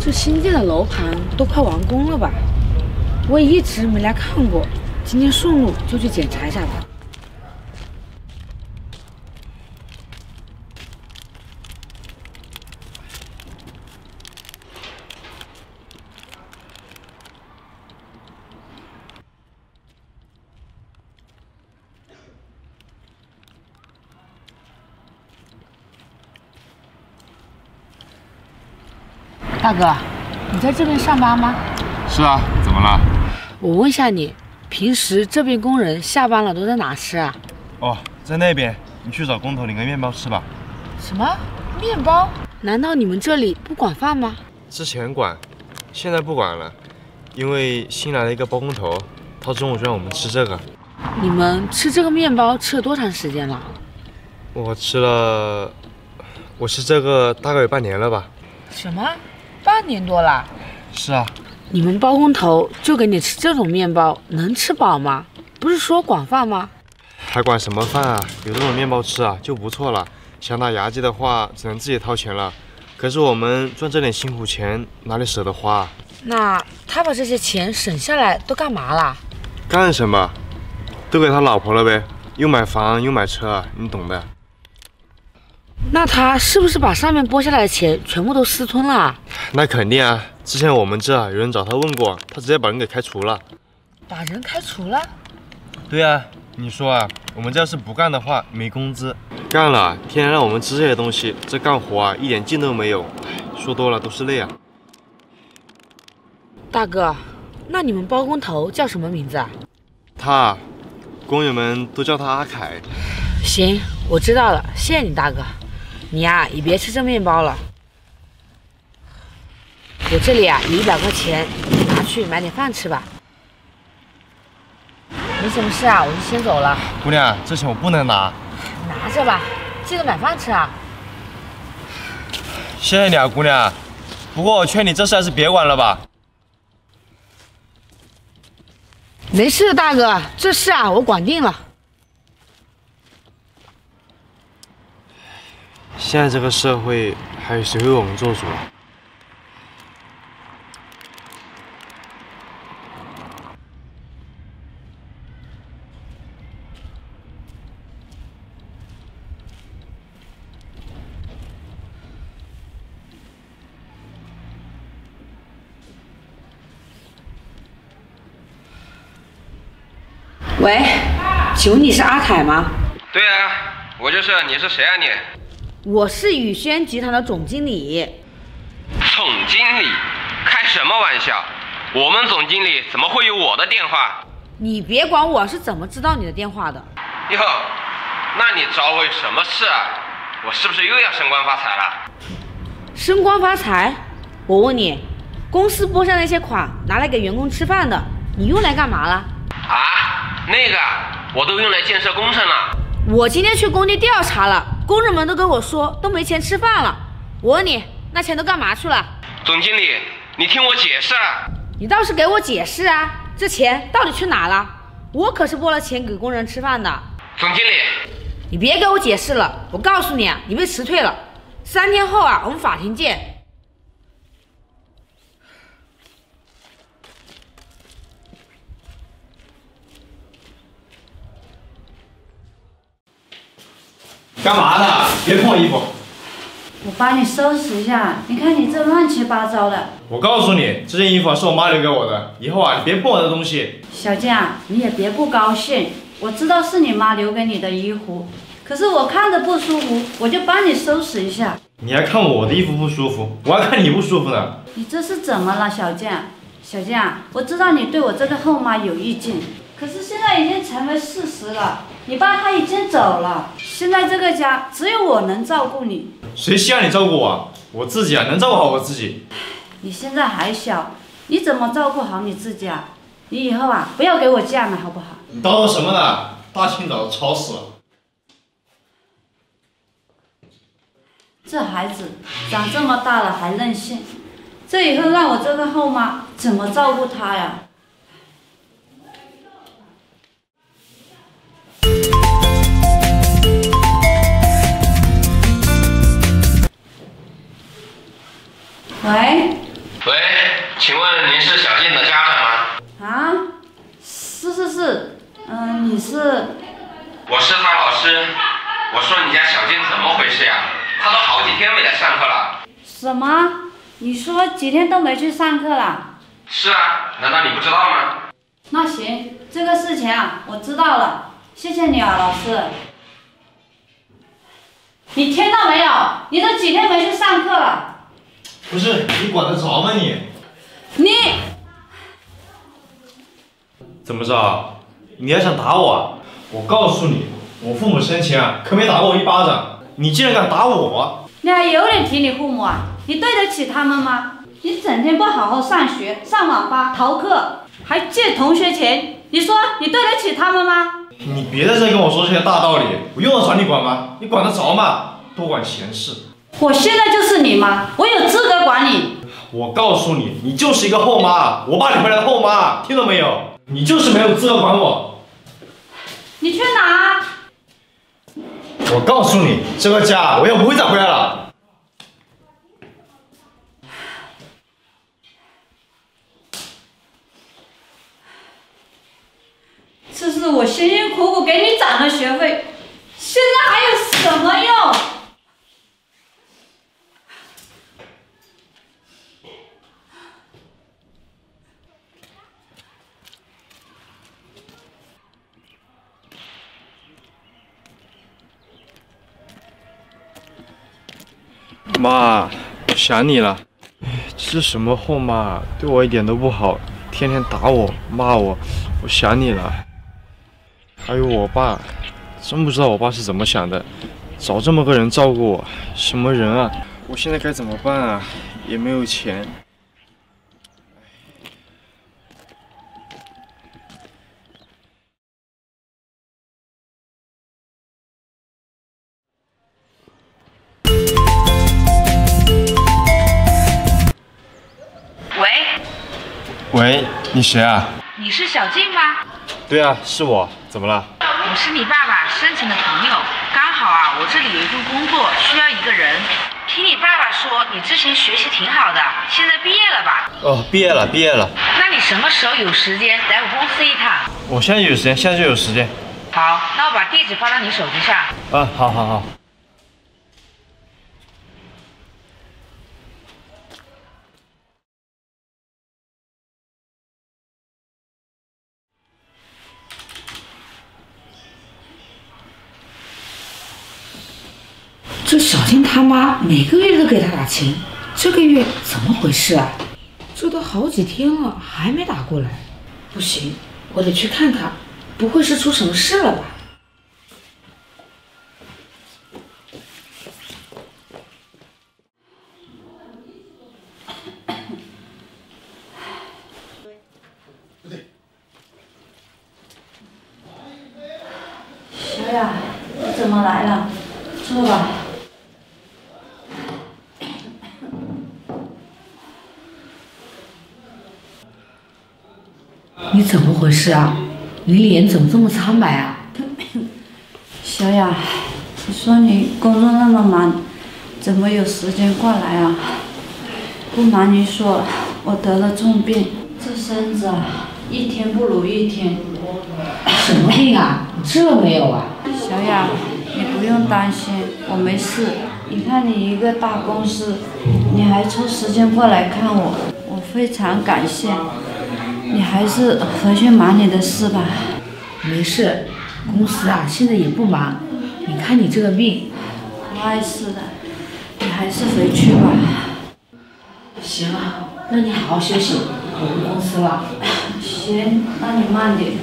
这新建的楼盘都快完工了吧？我也一直没来看过，今天顺路就去检查一下吧。大哥，你在这边上班吗？ 是啊，怎么了？ 我问下你，平时这边工人下班了都在哪吃啊？ 哦，在那边，你去找工头领个面包吃吧。 什么面包？难道你们这里不管饭吗？ 之前管，现在不管了，因为新来了一个包工头，他中午就让我们吃这个。 你们吃这个面包吃了多长时间了？ 我吃这个大概有半年了吧。 什么？半年多了？ 是啊。 你们包工头就给你吃这种面包，能吃饱吗？不是说管饭吗？ 还管什么饭啊？有这种面包吃啊就不错了。想打牙祭的话，只能自己掏钱了。可是我们赚这点辛苦钱，哪里舍得花啊？ 那他把这些钱省下来都干嘛啦？ 干什么？都给他老婆了呗，又买房又买车，你懂的。 那他是不是把上面拨下来的钱全部都私吞了？ 那肯定啊！之前我们这有人找他问过，他直接把人给开除了。 把人开除了？ 对啊，你说啊，我们这要是不干的话，没工资；干了，天天让我们吃这些东西，这干活啊一点劲都没有。说多了都是泪啊。 大哥，那你们包工头叫什么名字啊？ 他，工友们都叫他阿凯。 行，我知道了，谢谢你大哥。你呀，也别吃这面包了。我这里啊有100块钱，你拿去买点饭吃吧。没什么事啊，我就先走了。 姑娘，这钱我不能拿。 拿着吧，记得买饭吃啊。 谢谢你啊，姑娘。不过我劝你这事还是别管了吧。 没事的，大哥，这事啊我管定了。 现在这个社会，还有谁为我们做主啊？ 喂，请问你是阿凯吗？ 对啊，我就是。你是谁啊你？ 我是宇轩集团的总经理。 总经理？开什么玩笑？我们总经理怎么会有我的电话？ 你别管我是怎么知道你的电话的。 哟，那你找我有什么事啊？我是不是又要升官发财了？ 升官发财？我问你，公司拨下那些款拿来给员工吃饭的，你用来干嘛了？ 啊，那个我都用来建设工程了。 我今天去工地调查了，工人们都跟我说都没钱吃饭了。我问你，那钱都干嘛去了？ 总经理，你听我解释。 你倒是给我解释啊！这钱到底去哪了？我可是拨了钱给工人吃饭的。 总经理， 你别给我解释了，我告诉你啊，你被辞退了。3天后啊，我们法庭见。 干嘛呢？别碰我衣服！ 我帮你收拾一下，你看你这乱七八糟的。 我告诉你，这件衣服是我妈留给我的，以后啊，你别碰我的东西。 小健，你也别不高兴，我知道是你妈留给你的衣服，可是我看着不舒服，我就帮你收拾一下。 你还看我的衣服不舒服，我还看你不舒服呢。 你这是怎么了，小健？小健，我知道你对我这个后妈有意见，可是现在已经成为事实了。你爸他已经走了，现在这个家只有我能照顾你。 谁希望你照顾我？我自己啊，能照顾好我自己。 你现在还小，你怎么照顾好你自己啊？你以后啊，不要给我嫁了，好不好？ 你叨叨什么呢？大清早的吵死了。 这孩子长这么大了还任性，这以后让我这个后妈怎么照顾他呀？喂， 你是？ 我是他老师。我说你家小静怎么回事呀？她都好几天没来上课了。 什么？你说几天都没去上课了？ 是啊，难道你不知道吗？ 那行，这个事情啊，我知道了，谢谢你啊，老师。你听到没有？你都几天没去上课了？ 不是你管得着吗你？ 你怎么着？你还想打我啊？我告诉你，我父母生前啊可没打过我一巴掌，你竟然敢打我！ 你还有脸提你父母啊？你对得起他们吗？你整天不好好上学，上网吧逃课，还借同学钱，你说你对得起他们吗？ 你别在这跟我说这些大道理，我用得着你管吗？你管得着吗？多管闲事！ 我现在就是你妈，我有资格管你。 我告诉你，你就是一个后妈，我把你回来的后妈，听到没有？你就是没有资格管我。 你去哪？ 我告诉你，这个家我也不会再回来了。 这是我辛辛苦苦给你涨的学费，现在还有什么用？ 妈，我想你了。这是什么后妈？对我一点都不好，天天打我、骂我。我想你了。还有我爸，真不知道我爸是怎么想的，找这么个人照顾我，什么人啊？我现在该怎么办啊？也没有钱。喂，你谁啊？ 你是小静吗？ 对啊，是我。怎么了？ 我是你爸爸申请的朋友，刚好啊，我这里有一份工作需要一个人。听你爸爸说，你之前学习挺好的，现在毕业了吧？ 哦，毕业了，毕业了。 那你什么时候有时间来我公司一趟？ 我现在有时间，现在就有时间。 好，那我把地址发到你手机上。 啊，好好好。 这小静他妈每个月都给他打钱，这个月怎么回事啊？这都好几天了，还没打过来。不行，我得去看看，不会是出什么事了吧？ 小雅，你怎么来了？坐吧。 你怎么回事啊？你脸怎么这么苍白啊？ 小雅，你说你工作那么忙，怎么有时间过来啊？不瞒你说，我得了重病，这身子啊，一天不如一天。 什么病啊？你治了没有啊？ 小雅，你不用担心，我没事。你看你一个大公司，你还抽时间过来看我，我非常感谢。你还是回去忙你的事吧。 没事，公司啊现在也不忙。你看你这个病， 不碍事的，你还是回去吧。 行了，那你好好休息，我回公司了。 行，那你慢点。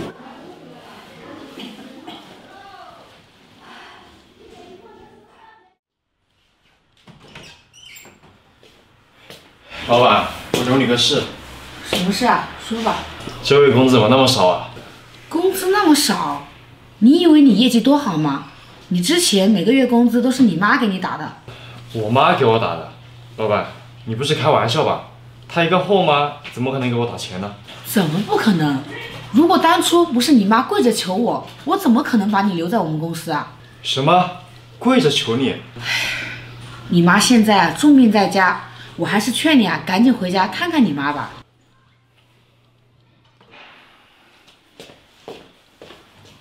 老板，我找你个事。 什么事啊？说吧。 这月工资怎么那么少啊？ 工资那么少，你以为你业绩多好吗？你之前每个月工资都是你妈给你打的。 我妈给我打的。老板，你不是开玩笑吧？她一个后妈，怎么可能给我打钱呢？ 怎么不可能？如果当初不是你妈跪着求我，我怎么可能把你留在我们公司啊？ 什么？跪着求你？ 你妈现在啊重病在家，我还是劝你啊赶紧回家看看你妈吧。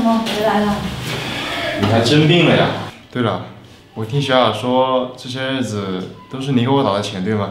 么回来了？ 你还真病了呀？对了，我听小雅说，这些日子都是你给我打的钱，对吗？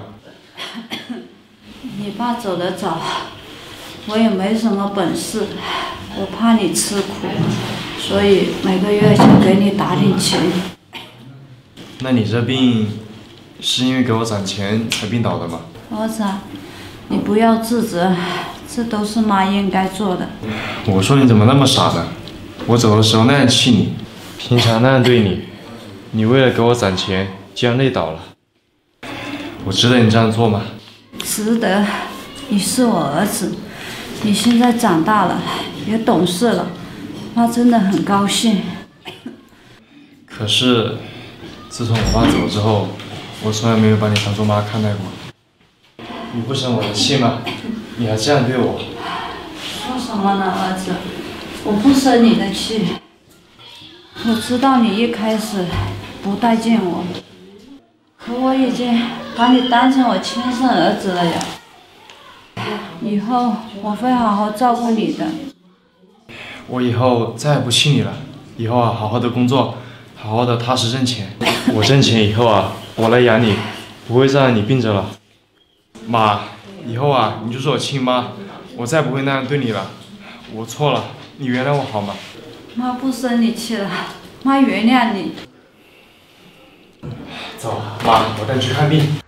你爸走得早，我也没什么本事，我怕你吃苦，所以每个月就给你打点钱。 那你这病是因为给我攒钱才病倒的吗？ 儿子，你不要自责，这都是妈应该做的。 我说你怎么那么傻呢？我走的时候那样气你，平常那样对你，你为了给我攒钱竟然累倒了，我值得你这样做吗？ 值得，你是我儿子，你现在长大了，也懂事了，妈真的很高兴。 可是，自从我爸走之后，我从来没有把你当做妈看待过。你不生我的气吗？你还这样对我？ 说什么呢，儿子？我不生你的气。我知道你一开始不待见我，可我已经把你当成我亲生儿子了呀。以后我会好好照顾你的。 我以后再也不气你了。以后啊，好好的工作，好好的踏实挣钱。我挣钱以后啊，我来养你，不会再让你病着了。妈，以后啊，你就是我亲妈，我再不会那样对你了。我错了，你原谅我好吗？ 妈不生你气了，妈原谅你。 走，妈，我带你去看病。